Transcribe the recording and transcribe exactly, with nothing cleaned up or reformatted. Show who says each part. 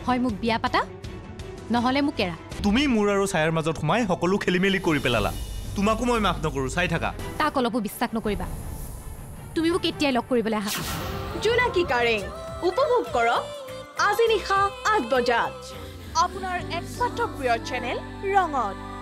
Speaker 1: হয় মোক বিয়া পাতা নহলে মোক এৰা
Speaker 2: তুমি মোৰ আৰু ছায়াৰ মাজত সোমাই সকলো খেলিমেলি কৰি পেলালা তোমাকো মই মাফ নকৰো চাই থাকা
Speaker 1: তাক অলপো বিশ্বাস নকৰিবা তুমি মোক এতিয়াই লগ কৰিবলৈ আহা
Speaker 3: জোনাকী কাৰেং উপভোগ কৰক আজি নিশা আঠ বজাত আপোনাৰ একমাত্ৰ প্ৰিয় চেনেল ৰঙত।